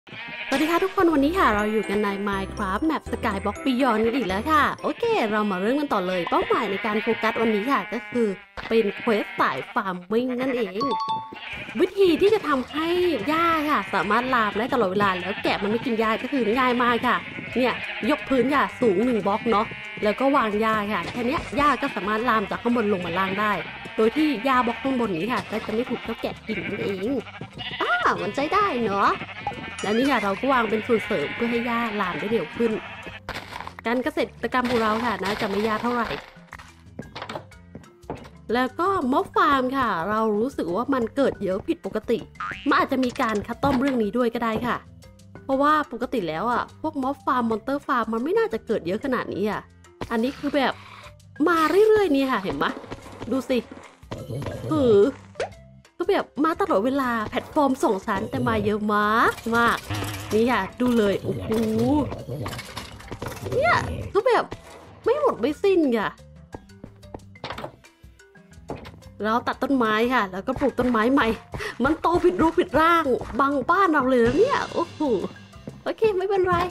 สวัสดีค่ะทุกคนวันนี้ค่ะเราอยู่กันใน Minecraft Map Skyblock Beyond กันอีกแล้วค่ะโอเคเรามาเริ่มกันต่อเลยเป้าหมายในการโฟกัสวันนี้ค่ะก็คือเป็นเควสสายฟาร์มวิ่งนั่นเองวิธีที่จะทำให้หญ้าค่ะสามารถลามได้ตลอดเวลาแล้วแกะมันไม่กินหญ้าก็คือง่ายมากค่ะเนี่ยยกพื้นค่ะสูง1 บล็อกเนาะแล้วก็วางหญ้าค่ะแค่นี้หญ้าก็สามารถลามจากข้างบนลงมาล่างได้โดยที่หญ้าบล็อกข้างบนนี้ค่ะก็จะไม่ถูกเจ้าแกะกินนั่นเองมันใจได้เนาะและนี่ค่ะเราก็วางเป็นส่วนเสริมเพื่อให้หญ้าลามได้เร็วขึ้นการเกษตรกรรมของเราค่ะนะจะไม่ยากเท่าไหร่แล้วก็ม็อบฟาร์มค่ะเรารู้สึกว่ามันเกิดเยอะผิดปกติมันอาจจะมีการคัดต้อมเรื่องนี้ด้วยก็ได้ค่ะเพราะว่าปกติแล้วอ่ะพวกม็อบฟาร์มมอนเตอร์ฟาร์มมันไม่น่าจะเกิดเยอะขนาดนี้อ่ะอันนี้คือแบบมาเรื่อยๆนี่ค่ะเห็นไหมดูสิก็แบบมาตลอดเวลาแพลตฟอร์ม2 ชั้นแต่มาเยอะมากนี่ค่ะดูเลยโอ้โหเนี่ยก็แบบไม่หมดไม่สิ้นค่ะเราตัดต้นไม้ค่ะแล้วก็ปลูกต้นไม้ใหม่มันโตผิดรูปผิดร่างบังบ้านเราเลยนะเนี่ยโอ้โหโอเคไม่เป็นไร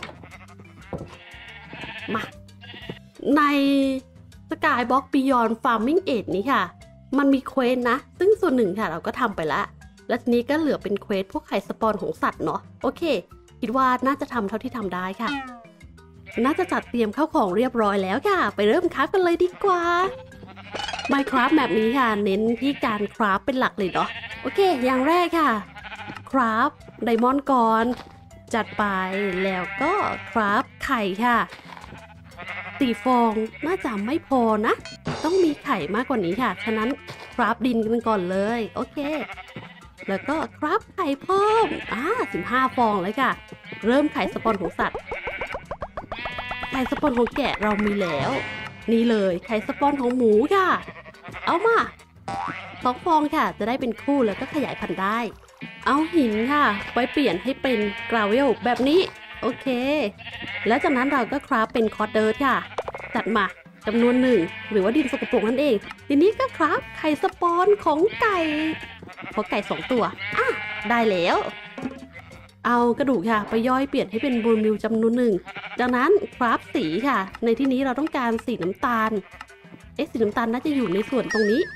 มาในSkyblock Beyond Farming Aid นี้ค่ะมันมีเควสนะซึ่งส่วนหนึ่งค่ะเราก็ทำไปแล้วและทีนี้ก็เหลือเป็นเควสพวกไข่สปอนของสัตว์เนาะโอเคคิดว่าน่าจะทำเท่าที่ทำได้ค่ะน่าจะจัดเตรียมข้าวของเรียบร้อยแล้วค่ะไปเริ่มคราฟกันเลยดีกว่า Minecraft แบบนี้ค่ะเน้นที่การคราฟเป็นหลักเลยเนาะโอเคอย่างแรกค่ะคราฟไดมอนด์ก่อนจัดไปแล้วก็คราฟไข่ค่ะ4 ฟองน่าจะไม่พอนะต้องมีไข่มากกว่านี้ค่ะฉะนั้นคราฟดินกันก่อนเลยโอเคแล้วก็คราฟไข่เพิ่ม15 ฟองเลยค่ะเริ่มไข่สปอนของสัตว์ไข่สปอนของแกะเรามีแล้วนี่เลยไข่สปอนของหมูค่ะเอามา2 ฟองค่ะจะได้เป็นคู่แล้วก็ขยายพันธุ์ได้เอาหินค่ะไปเปลี่ยนให้เป็นกราเวลแบบนี้โอเคแล้วจากนั้นเราก็คราฟเป็นคอร์ดเดิร์ทค่ะจัดมาจำนวน1หรือว่าดินสกปรกนั่นเองทีนี้ก็คราฟไข่สปอนของไก่ขอไก่2 ตัวได้แล้วเอากระดูกค่ะไปย่อยเปลี่ยนให้เป็นบูนมิลจำนวน1จากนั้นคราฟสีค่ะในที่นี้เราต้องการสีน้ำตาลสีน้ำตาลน่าจะอยู่ในส่วนตรงนี้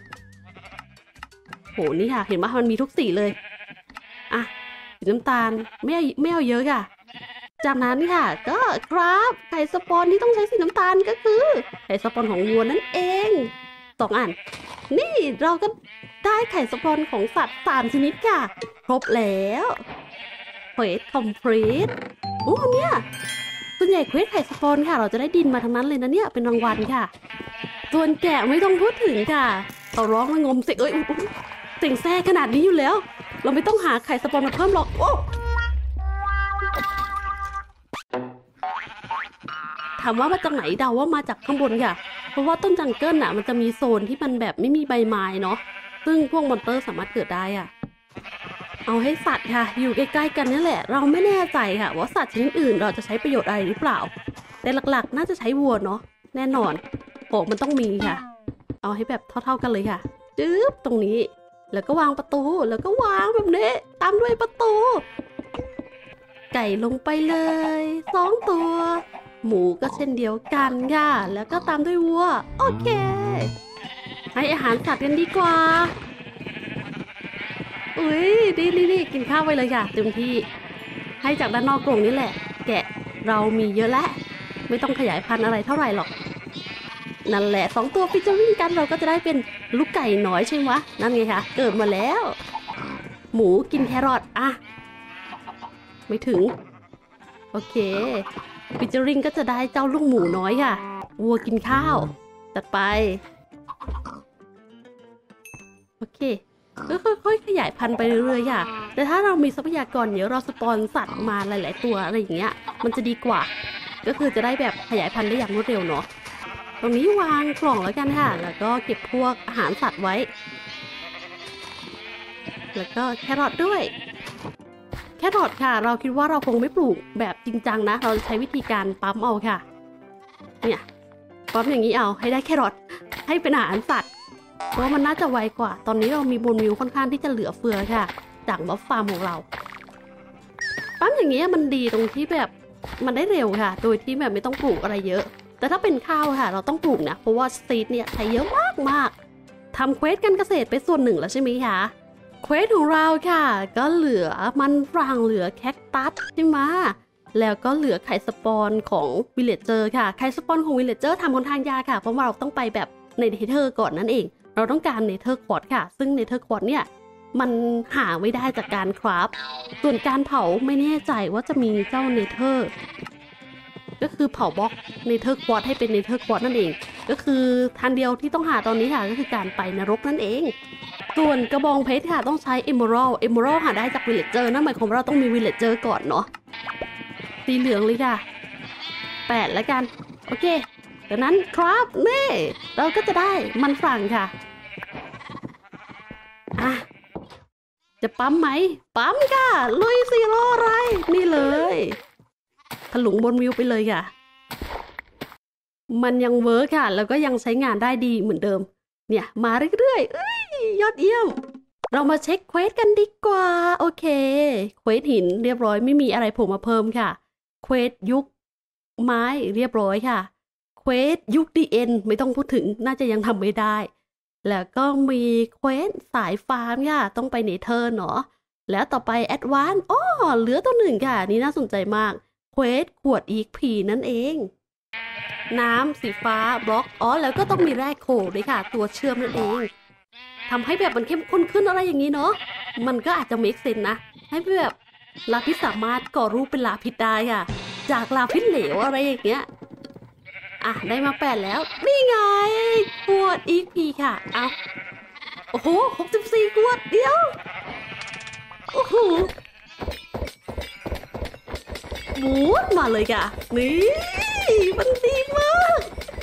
โหนี่ค่ะเห็นไหมมันมีทุกสีเลยสีน้ำตาลไม่เอาเยอะค่ะจากนั้นค่ะก็ครับไข่สปอนที่ต้องใช้สีน้ำตาลก็คือไข่สปอนของวัวนั่นเอง2 อันนี่เราก็ได้ไข่สปอนของสัตว์3 ชนิดค่ะครบแล้วเควสคอมพลีทเนี่ยส่วนใหญ่เควสไข่สปอนค่ะเราจะได้ดินมาทั้งนั้นเลยนะเนี่ยเป็นรางวัลค่ะส่วนแกะไม่ต้องพูดถึงค่ะเขาร้องระงมเสียงเสียงแซ่ขนาดนี้อยู่แล้วเราไม่ต้องหาไข่สปอนมาเพิ่มหรอกถามว่ามาจากไหนเดาว่ามาจากข้างบนค่ะเพราะว่าต้นจังเกิลน่ะมันจะมีโซนที่มันแบบไม่มีใบไม้เนาะซึ่งพวกมอนเตอร์สามารถเกิดได้เอาให้สัตว์ค่ะอยู่ใกล้ๆกันนี่แหละเราไม่แน่ใจค่ะว่าสัตว์ชนิดอื่นเราจะใช้ประโยชน์อะไรหรือเปล่าแต่หลักๆน่าจะใช้วัวเนาะแน่นอนของมันต้องมีค่ะเอาให้แบบเท่าๆกันเลยค่ะจึ๊บตรงนี้แล้วก็วางประตูแล้วก็วางแบบนี้ตามด้วยประตูไก่ลงไปเลย2 ตัวหมูก็เช่นเดียวกันค่ะแล้วก็ตามด้วยวัวโอเคให้อาหารสัตว์กันดีกว่านี่กินข้าวไปเลยค่ะเต็มที่ให้จากด้านนอกกรงนี่แหละแกะเรามีเยอะแล้วไม่ต้องขยายพันธุ์อะไรเท่าไหร่หรอกนั่นแหละ2 ตัวฟิชเจอริ่งกันเราก็จะได้เป็นลูกไก่น้อยใช่ไหมนั่นไงคะเกิดมาแล้วหมูกินแครอทไม่ถึงโอเคฟิชเจอริ่งก็จะได้เจ้าลูกหมูน้อยค่ะวัวกินข้าวจัดไปโอเคก็ค่อยๆขยายพันธุ์ไปเรื่อยๆค่ะแต่ถ้าเรามีทรัพยากรเยอะเราสปอนสัตว์มาหลายๆตัวอะไรอย่างเงี้ยมันจะดีกว่าก็คือจะได้แบบขยายพันธุ์ได้อย่างรวดเร็วเนาะตรงนี้วางกล่องแล้วกันค่ะแล้วก็เก็บพวกอาหารสัตว์ไว้แล้วก็แครอทด้วยแครอทค่ะเราคิดว่าเราคงไม่ปลูกแบบจริงจังนะเราจะใช้วิธีการปั๊มเอาค่ะเนี่ยปั๊มอย่างนี้เอาให้ได้แครอทให้เป็นอาหารสัตว์เพราะมันน่าจะไวกว่าตอนนี้เรามีบูนมิลค่อนข้างที่จะเหลือเฟือค่ะจากม็อบฟาร์มของเราปั๊มอย่างเงี้ยมันดีตรงที่แบบมันได้เร็วค่ะโดยที่แบบไม่ต้องปลูกอะไรเยอะแต่ถ้าเป็นข้าวค่ะเราต้องปลูกนะเพราะว่าซีดเนี่ยใช้เยอะมากทำเควสการเกษตรไปส่วนหนึ่งแล้วใช่ไหมคะเควสของเราค่ะก็เหลือมันฝรั่งเหลือแคคตัสใช่ไหมแล้วก็เหลือไข่สปอนของวิลเลจเจอร์ค่ะไข่สปอนของวิลเลจเจอร์ทำค่อนข้างยากค่ะเพราะว่าเราต้องไปแบบในเนเธอร์ก่อนนั่นเองเราต้องการเนเธอร์ควอตค่ะซึ่งเนเธอร์ควอตเนี่ยมันหาไม่ได้จากการคราฟส่วนการเผาไม่แน่ใจว่าจะมีเจ้าเนเธอร์ก็คือเผาบล็อกเนเธอร์ควอตให้เป็นเนเธอร์ควอตนั่นเองก็คือทางเดียวที่ต้องหาตอนนี้ค่ะก็คือการไปนรกนั่นเองส่วนกระบองเพชรค่ะต้องใช้เอเมอรัลหาได้จากวิลเลจเจอร์นั่นหมายความว่าเราต้องมีวิลเลจเจอร์ก่อนเนาะสีเหลืองเลยค่ะ8แล้วกันโอเคดังนั้นครับนี่เราก็จะได้มันฝรั่งค่ะจะปั๊มไหมปั๊มค่ะลุยซีโร่อะไรนี่เลยถลุงบนวิวไปเลยค่ะมันยังเวิร์คค่ะแล้วก็ยังใช้งานได้ดีเหมือนเดิมเนี่ยมาเรื่อยๆยอดเยี่ยมเรามาเช็คเควสกันดีกว่าโอเคเควสหินเรียบร้อยไม่มีอะไรโผล่มาเพิ่มค่ะเควสยุคไม้เรียบร้อยค่ะเควสยุคดีเอ็นไม่ต้องพูดถึงน่าจะยังทำไม่ได้แล้วก็มีเควสสายฟาร์มค่ะต้องไปเนเธอร์เนาะแล้วต่อไปแอดวานซ์เหลือตัวหนึ่งค่ะนี่น่าสนใจมากเควสขวดอีกผีนั่นเองน้ำสีฟ้าบล็อกแล้วก็ต้องมีแร่โคด้วยค่ะตัวเชื่อมนั่นเองทำให้แบบมันเข้มข้นขึ้นอะไรอย่างนี้เนาะมันก็อาจจะเมคเซนนะให้แบบลาพิษสามารถก่อรูปเป็นลาพิษได้ค่ะจากลาพิษเหลวอะไรอย่างเงี้ยได้มา8แล้วนี่ไงขวดอีกพีค่ะเอาโอ้โห64ขวดเดียวโอ้โหหมุนมาเลยค่ะนี่มันดีมาก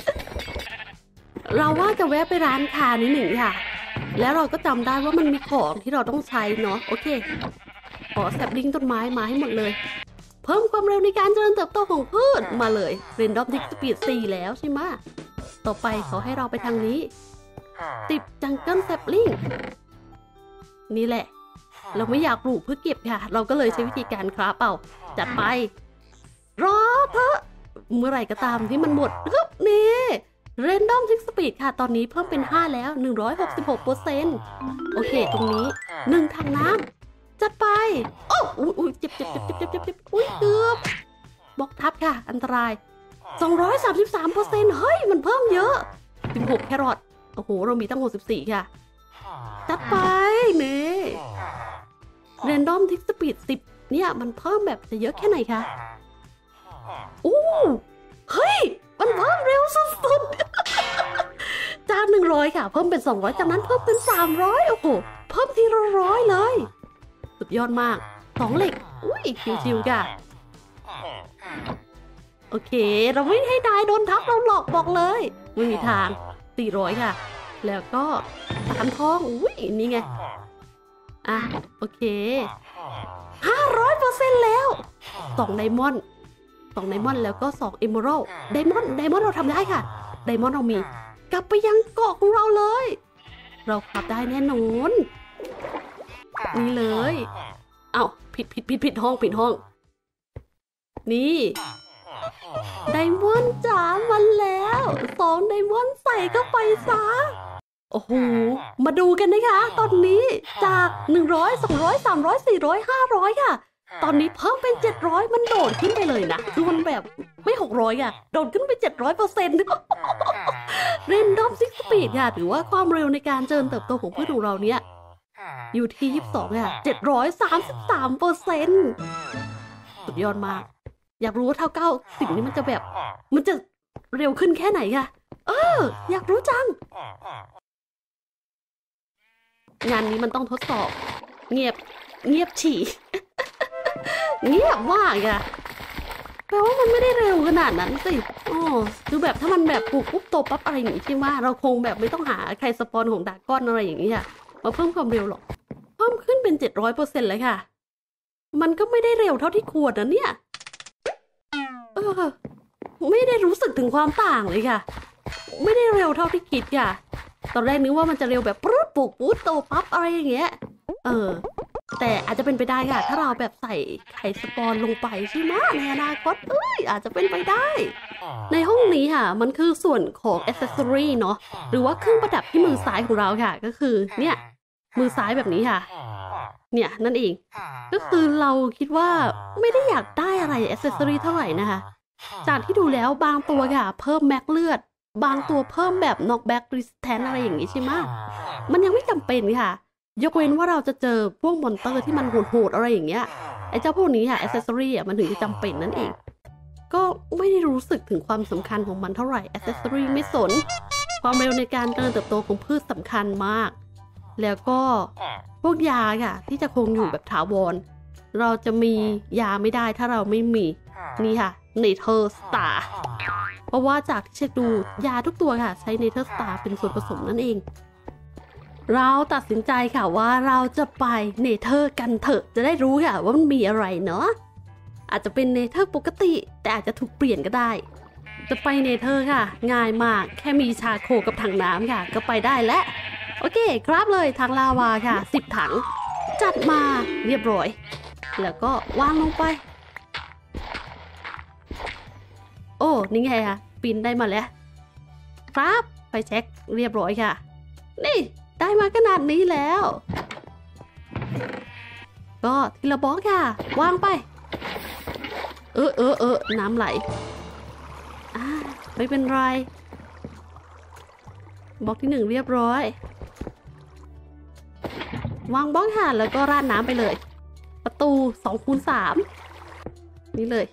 เราว่าจะแวะไปร้านค้านิดหนึ่งค่ะแล้วเราก็จำได้ว่ามันมีของที่เราต้องใช้เนาะโอเคขอแซปลิงต้นไม้มาให้หมดเลยเพิ่มความเร็วในการเจริญเติบโตของพืชมาเลยเรนดอมทิกสปีด4แล้วใช่ไหมต่อไปเขาให้เราไปทางนี้ติดจังเกิลแซปลิงนี่แหละเราไม่อยากปลูกเพื่อเก็บค่ะเราก็เลยใช้วิธีการคราฟเอาจัดไปรอเถอะเมื่อไหร่ก็ตามที่มันหมดฮึบนี่เรนดอมทิกสปีดค่ะตอนนี้เพิ่มเป็น5แล้ว 166%โอเคตรงนี้1ถังน้ำจัดไปอุ้ยเจ็บอุ้ยเกือบบล็อกทับค่ะอันตราย 233%เฮ้ยมันเพิ่มเยอะ16แครอทโอ้โหเรามีตั้ง64ค่ะจัดไปนี่เรนดอมทิกสปีด10เนี่ยมันเพิ่มแบบจะเยอะแค่ไหนคะเฮ้ยมันเพิ่มเร็วสุดๆจาก100ค่ะเพิ่มเป็น200จากนั้นเพิ่มเป็น300โอ้โหเพิ่มทีละ100เลยสุดยอดมาก2เหล็กอุ้ยชิวๆค่ะโอเคเราไม่ให้นายโดนทับเราหลอกบอกเลยไม่มีทาง400ค่ะแล้วก็3ทองอุ้ยนี่ไงโอเค500%แล้ว2ไดมอนด์แล้วก็2เอเมอรัลด์ไดมอนด์เราทำได้ค่ะไดมอนด์เรามีกลับไปยังเกาะของเราเลยเราขับได้แน่นอนนี่เลยผิดห้องนี่ไดมอนด์จ๋ามันแล้ว2ไดมอนด์ใส่เข้าไปซะโอ้โหมาดูกันนะคะตอนนี้จาก100 200 300 400 500ค่ะตอนนี้เพิ่มเป็น700มันโดดขึ้นไปเลยนะคือมันแบบไม่600ค่ะโดดขึ้นไป 700% เรนดอมซิกสปีดค่ะหรือว่าความเร็วในการเจริญเติบโตของพืชของเราเนี่ยอยู่ที่22ค่ะ733%สุดยอดมากอยากรู้ว่าเท่า90นี้มันจะแบบมันจะเร็วขึ้นแค่ไหนค่ะอยากรู้จังงานนี้มันต้องทดสอบเงียบฉี่ เงียบมากอะแปลว่ามันไม่ได้เร็วขนาดนั้นสิคือแบบถ้ามันแบบปลูกปุ๊บโตปั๊บอะไรอย่างนี้ใช่ไหมเราคงแบบไม่ต้องหาใครสปอนของดากอนอะไรอย่างนี้ค่ะมาเพิ่มความเร็วหรอกเพิ่มขึ้นเป็น700%เลยค่ะมันก็ไม่ได้เร็วเท่าที่ควรนะเนี่ยไม่ได้รู้สึกถึงความต่างเลยค่ะไม่ได้เร็วเท่าที่คิดค่ะตอนแรกนึกว่ามันจะเร็วแบบปลูกปุ๊บโตปั๊บอะไรอย่างเงี้ยแต่อาจจะเป็นไปได้ค่ะถ้าเราแบบใส่ไข่สปอนลงไปใช่ไหมในอนาคตอาจจะเป็นไปได้ในห้องนี้ค่ะมันคือส่วนของอ c เซสซอรีเนาะหรือว่าเครื่องประดับที่มือซ้ายของเราค่ะก็คือเนี่ยมือซ้ายแบบนี้ค่ะเนี่ยนั่นเองก็คือเราคิดว่าไม่ได้อยากได้อะไรอ c เซสซอรีเท่าไหร่นะคะจากที่ดูแล้วบางตัวค่ะเพิ่มแม็กเลือดบางตัวเพิ่มแบบน็อกแบ็กรีสแตนอะไรอย่างนี้ใช่ไหมมันยังไม่จำเป็นค่ะยกเว้นว่าเราจะเจอพวกมอนเตอร์ที่มันโหดๆอะไรอย่างเงี้ยไอ้เจ้าพวกนี้ค่ะอ c เซสซอรี่มันถึงจะจำเป็นนั่นเองก็ไม่ได้รู้สึกถึงความสำคัญของมันเท่าไหร่อ c เซสซอรี่ไม่สนความเร็วในการเจริญเติบโตของพืชสำคัญมากแล้วก็พวกยาค่ะที่จะคงอยู่แบบถาวรเราจะมียาไม่ได้ถ้าเราไม่มีนี่ค่ะเนเธอร์สตาร์เพราะว่าจากที่เช็คดูยาทุกตัวค่ะใช้เนเธอร์สตาร์เป็นส่วนผสมนั่นเองเราตัดสินใจค่ะว่าเราจะไปเนเธอร์กันเถอะจะได้รู้ค่ะว่ามันมีอะไรเนาะอาจจะเป็นเนเธอร์ปกติแต่อาจจะถูกเปลี่ยนก็ได้จะไปเนเธอร์ค่ะง่ายมากแค่มีชาโคกับถังน้ำค่ะก็ไปได้แล้วโอเคครับเลยถังลาวาค่ะ10 ถังจัดมาเรียบร้อยแล้วก็วางลงไปโอ้นี่ไงค่ะปีนได้มาแล้วครับไปเช็คเรียบร้อยค่ะนี่ได้มาขนาดนี้แล้วก็ทีละบล็อกค่ะวางไปน้ำไหลไม่เป็นไรบล็อกที่1เรียบร้อยวางบล็อกค่ะแล้วก็ราดน้ำไปเลยประตู2x3นี่เลย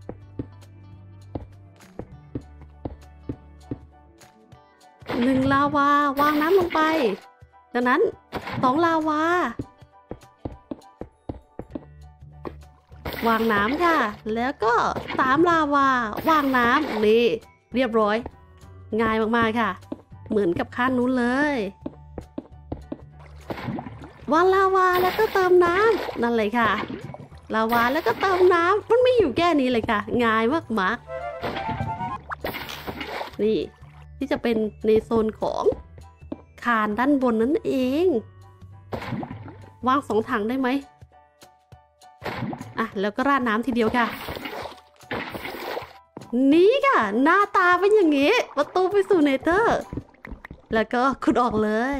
1ลาวาวางน้ำลงไปจากนั้น2ลาวาวางน้ำค่ะแล้วก็3ลาวาวางน้ำนี่เรียบร้อยง่ายมากๆค่ะเหมือนกับขั้นนู้นเลยวางลาวาแล้วก็เติมน้ำนั่นเลยค่ะลาวาแล้วก็เติมน้ำมันไม่อยู่แค่นี้เลยค่ะง่ายมากๆนี่ที่จะเป็นในโซนของคานด้านบนนั่นเองวาง2 ถังได้ไหมแล้วก็ราดน้ำทีเดียวค่ะนี่ค่ะหน้าตาเป็นอย่างนี้ประตูไปสู่เนเธอร์แล้วก็ขุดออกเลย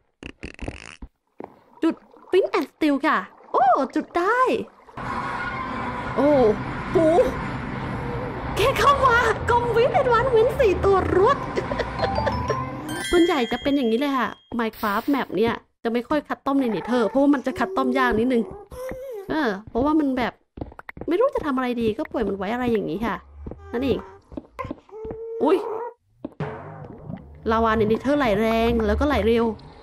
จุดฟินแอนด์สตีลค่ะโอ้จุดได้โอ้ปูแค่เข้ามากอมวินเป็นวันวิน4 ตัวรวด ส่วนใหญ่จะเป็นอย่างนี้เลยค่ะ Minecraft แมปเนี่ยจะไม่ค่อยคัดต้อมในเนเธอร์เพราะว่ามันจะคัดต้อมยากนิดนึงเพราะว่ามันแบบไม่รู้จะทำอะไรดีก็ปล่อยมันไว้อะไรอย่างนี้ค่ะนั่นเองอุ้ยลาวาในเนเธอร์ไหลแรงแล้วก็ไหลเร็ว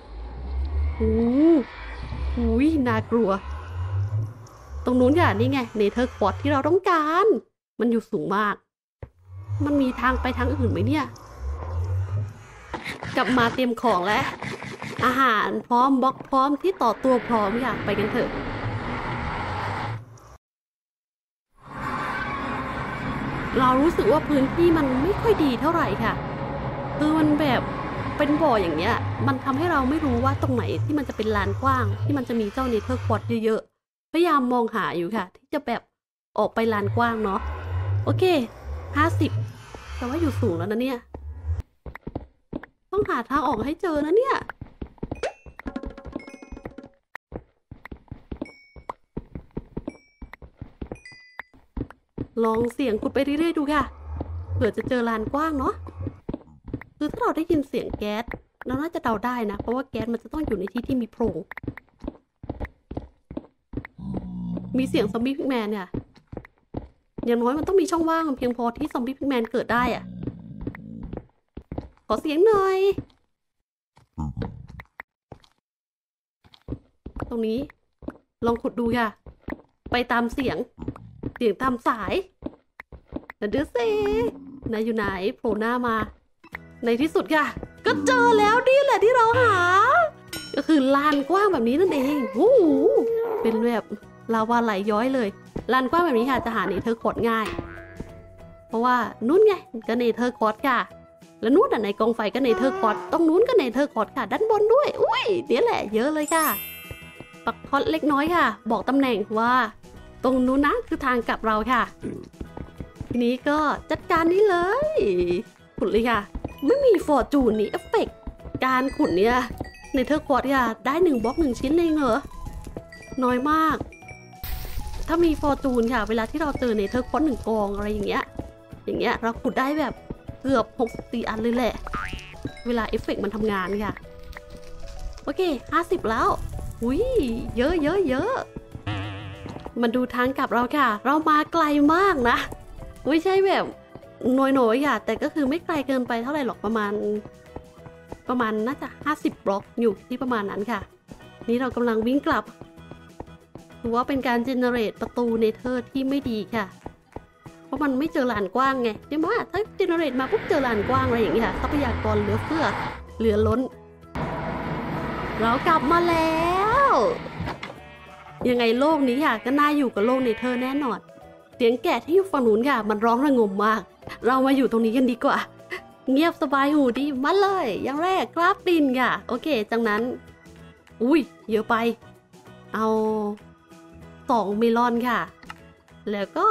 อุ้ยน่ากลัวตรงนู้นค่ะนี่ไงเนเธอร์ควอตที่เราต้องการมันอยู่สูงมากมันมีทางไปทางอื่นไหมเนี่ยกลับมาเตรียมของแล้วอาหารพร้อมบล็อกพร้อมที่ต่อตัวพร้อมค่ะไปกันเถอะเรารู้สึกว่าพื้นที่มันไม่ค่อยดีเท่าไหร่ค่ะคือมันแบบเป็นบ่ออย่างเงี้ยมันทำให้เราไม่รู้ว่าตรงไหนที่มันจะเป็นลานกว้างที่มันจะมีเจ้าเนเธอร์ควอตเยอะๆพยายามมองหาอยู่ค่ะที่จะแบบออกไปลานกว้างเนาะโอเค50แต่ว่าอยู่สูงแล้วนะเนี่ยต้องหาทางออกให้เจอนะเนี่ยลองเสียงขุดไปเรื่อยๆดูค่ะเผื่อจะเจอลานกว้างเนาะคือถ้าเราได้ยินเสียงแก๊สเราน่าจะเดาได้นะเพราะว่าแก๊สมันจะต้องอยู่ในที่ที่มีโพรงมีเสียงซอมบี้พิกแมนเนี่ยอย่างน้อยมันต้องมีช่องว่างเพียงพอที่ซอมบี้พิกแมนเกิดได้อะขอเสียงหน่อยตรงนี้ลองขุดดูค่ะไปตามเสียงตามสายนะดูสินายอยู่ไหนโผล่หน้ามาในที่สุดค่ะก็เจอแล้วนี่แหละที่เราหาก็คือลานกว้างแบบนี้นั่นเองวู้เป็นแบบลาวาไหลย้อยเลยลานกว้างแบบนี้ค่ะจะหาเนเธอร์ควอตง่ายเพราะว่านู้นไงก็เนเธอร์ควอตค่ะแล้วนู้นในกองไฟก็เนเธอร์ควอตตรงนู้นก็เนเธอร์ควอตค่ะด้านบนด้วยอุ้ยนี่แหละเยอะเลยค่ะปักพอดเล็กน้อยค่ะบอกตำแหน่งว่าตรงนู้นนะคือทางกลับเราค่ะทีนี้ก็จัดการนี่เลยขุดเลยค่ะไม่มีฟอร์จูนนี่เอฟเฟกต์การขุดเนี่ยในเทอร์ควอตค่ะได้1บล็อก1ชิ้นเลยเหรอน้อยมากถ้ามีฟอร์จูนค่ะเวลาที่เราเจอในเทอร์ควอต1กองอะไรอย่างเงี้ยเราขุดได้แบบเกือบ64อันเลยแหละเวลาเอฟเฟกต์มันทำงานค่ะโอเค50แล้วอุ้ยเยอะมันดูทางกลับเราค่ะเรามาไกลมากนะไม่ใช่แบบน้อยๆค่ะแต่ก็คือไม่ไกลเกินไปเท่าไหร่หรอกประมาณน่าจะ50บล็อกอยู่ที่ประมาณนั้นค่ะนี่เรากำลังวิ่งกลับถือว่าเป็นการเจเนเรตประตูเนเธอร์ที่ไม่ดีค่ะเพราะมันไม่เจอลานกว้างไงใช่ไหมถ้าเจเนเรตมาปุ๊บเจอลานกว้างอะไรอย่างเงี้ยทรัพยากรเหลือเฟือเหลือล้นเรากลับมาแล้วยังไงโลกนี้ค่ะก็น่าอยู่กับโลกเนเธอร์แน่นอนเสียงแกะที่อยู่ฝั่งนู้นค่ะมันร้องระงมมากเรามาอยู่ตรงนี้กันดีกว่าเงียบสบายหูดีมาเลยอย่างแรกกราฟดินค่ะโอเคจากนั้นอุ้ยเยอะไปเอา2เมลอนค่ะแล้วก็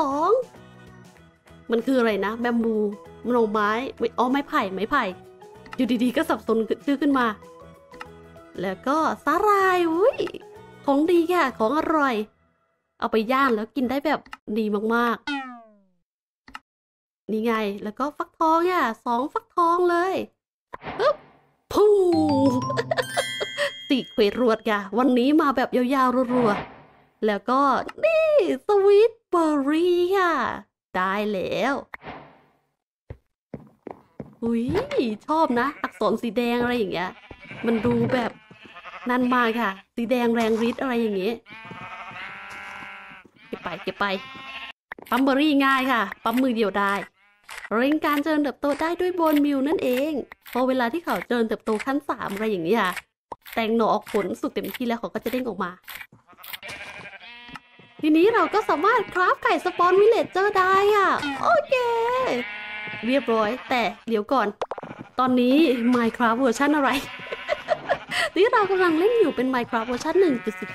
2มันคืออะไรนะแบมบูมโนไม้ไม้ไผ่อยู่ดีๆก็สับสนชื่อขึ้นมาแล้วก็สาหร่ายอุ้ยของดีค่ะของอร่อยเอาไปย่างแล้วกินได้แบบดีมากๆนี่ไงแล้วก็ฟักทองค่ะ2ฟักทองเลยปึ๊บพุ่ง 4 เควสรวดค่ะวันนี้มาแบบยาวๆรัวๆแล้วก็นี่สวีทเบอร์รี่ค่ะได้แล้วอุ้ยชอบนะอักษรสีแดงอะไรอย่างเงี้ยมันดูแบบนั่นมากค่ะสีแดงแรงฤทธิ์อะไรอย่างเงี้ยเก็บไปปั๊มเบอร์รี่ง่ายค่ะปั๊มมือเดียวได้เร่งการเจริญเติบโตได้ด้วยโบนมิลนั่นเองพอเวลาที่เขาเจริญเติบโตขั้น3อะไรอย่างนี้ค่ะแตงหน่อออกผลสุกเต็มที่แล้วเขาก็จะเด้งออกมาทีนี้เราก็สามารถคราฟไก่สปอนวิลเลจเจอร์ได้ค่ะโอเคเรียบร้อยแต่เดี๋ยวก่อนตอนนี้ Minecraft เวอร์ชันอะไร ที่เรากำลังเล่นอยู่เป็น Minecraft เวอร์ชัน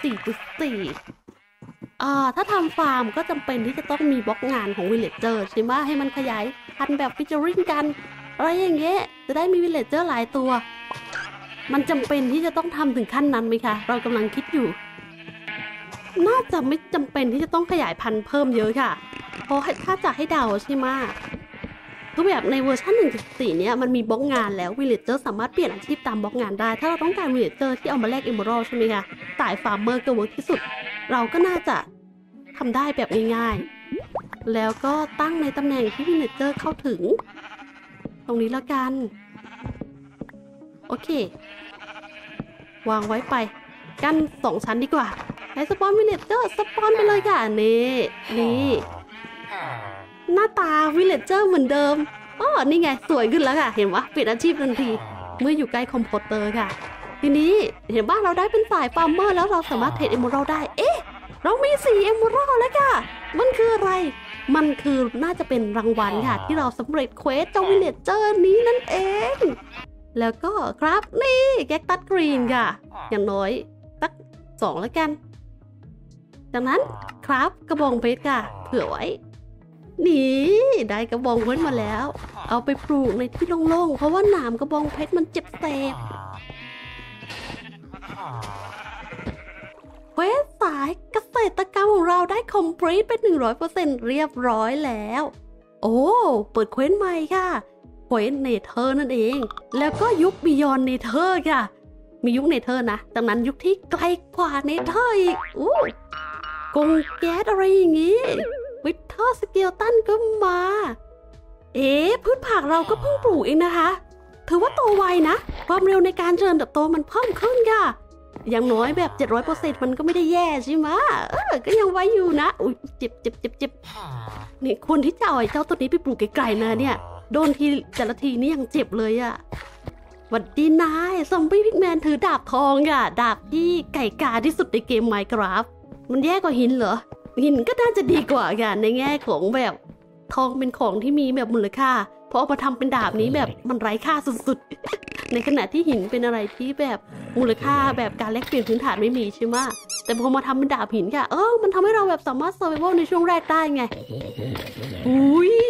1.14.4 ถ้าทำฟาร์มก็จำเป็นที่จะต้องมีบล็อกงานของวิลเลจเจอร์ใช่ไหมให้มันขยายพันธุ์แบบฟิชเจอริงกันอะไรอย่างเงี้ยจะได้มีวิลเลจเจอร์หลายตัวมันจำเป็นที่จะต้องทำถึงขั้นนั้นไหมคะเรากำลังคิดอยู่น่าจะไม่จำเป็นที่จะต้องขยายพันธุ์เพิ่มเยอะค่ะเพราะถ้าจะให้เดาใช่ไหมคือแบบในเวอร์ชัน 1.4 เนี้ยมันมีบล็อกงานแล้ววิลเลจเจอร์สามารถเปลี่ยนอาชีพตามบล็อกงานได้ถ้าเราต้องการวิลเลจเจอร์ที่เอามาแลกเอเมอรัลใช่ไหมคะสายฟาร์มเมอร์ก็เวิร์กที่สุดเราก็น่าจะทำได้แบบง่ายๆแล้วก็ตั้งในตำแหน่งที่วิลเลจเจอร์เข้าถึงตรงนี้แล้วกันโอเควางไว้ไปกั้น2 ชั้นดีกว่าให้สปอนวิลเลจเจอร์สปอนไปเลยค่ะนี่หน้าตาวิลเลจเจอร์เหมือนเดิมนี่ไงสวยขึ้นแล้วค่ะเห็นปะเปลี่ยนอาชีพทันทีเมื่ออยู่ใกล้คอมโพสเตอร์ค่ะทีนี้เห็นว่าเราได้เป็นฝ่ายฟาร์มเมอร์แล้วเราสามารถเทรดเอเมอรัลได้เรามี4เอเมอรัลแล้วค่ะมันคืออะไรมันคือน่าจะเป็นรางวัลค่ะที่เราสำเร็จเควสเจ้าวิลเลจเจอร์นี้นั่นเองแล้วก็ครับนี่แก๊กตัสกรีนค่ะอย่างน้อยสัก2แล้วกันจากนั้นครับกระบองเพชรค่ะเผื่อไว้นี่ได้กระบองเพชรมาแล้วเอาไปปลูกในที่โล่งๆเพราะว่าหนามกระบองเพชรมันเจ็บแสบเควสสายเกษตรกรรมของเราได้คอมพลีทเป็น 100% เรียบร้อยแล้วโอ้เปิดเควสใหม่ค่ะเควสเนเธอร์นั่นเองแล้วก็ยุคบิยอนเนเธอร์ค่ะมียุคเนเธอร์นะจากนั้นยุคที่ไกลกว่าเนเธอร์อีกกงแก๊สอะไรอย่างงี้วิเทอร์สเกลตันก็มาพืชผักเราก็เพิ่งปลูกเองนะคะถือว่าโตไวนะความเร็วในการเจริญเติบโตมันเพิ่มขึ้นค่ะอย่างน้อยแบบ 700% มันก็ไม่ได้แย่ใช่ไหมก็ยังไวอยู่นะอุ๊ยเจ็บนี่คนที่จะเอาไอ้เจ้าตัวนี้ไปปลูกไกลๆนะเนี่ยโดนทีแต่ละทีนี่ยังเจ็บเลยอะหวัดดีนายซอมบี้พิกแมนถือดาบทองค่ะดาบที่ไก่กาที่สุดในเกม Minecraft มันแย่กว่าหินเหรอหินก็น่าจะดีกว่าค่ะในแง่ของแบบทองเป็นของที่มีแบบมูลค่าพอเอามาทำเป็นดาบนี้แบบมันไร้ค่าสุดๆในขณะที่หินเป็นอะไรที่แบบมูลค่าแบบการแลกเปลี่ยนพื้นฐานไม่มีใช่ไหมแต่พอมาทำเป็นดาบหินค่ะมันทำให้เราแบบสามารถเซอร์ไววัลในช่วงแรกได้ไงอุ้ย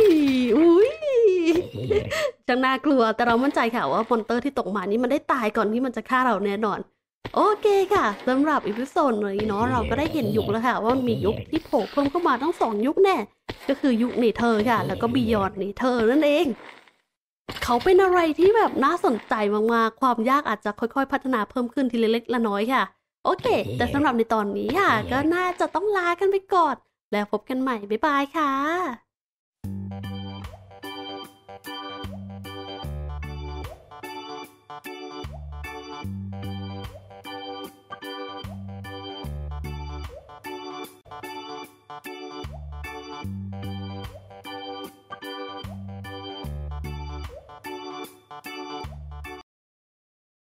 จังน่ากลัวแต่เรามั่นใจค่ะว่ามอนเตอร์ที่ตกมานี่มันได้ตายก่อนที่มันจะฆ่าเราแน่นอนโอเคค่ะสำหรับอีพิโซดนี้เนาะเราก็ได้เห็นยุคแล้วค่ะว่ามียุคที่โผล่เพิ่มเข้ามาทั้ง2ยุคแน่ก็คือยุคเนเธอร์ค่ะแล้วก็บียอนเนเธอร์นั่นเองเขาเป็นอะไรที่แบบน่าสนใจมากๆความยากอาจจะค่อยๆพัฒนาเพิ่มขึ้นทีละเล็กละน้อยค่ะโอเคแต่สำหรับในตอนนี้ค่ะก็น่าจะต้องลากันไปก่อนแล้วพบกันใหม่บ๊ายบายค่ะ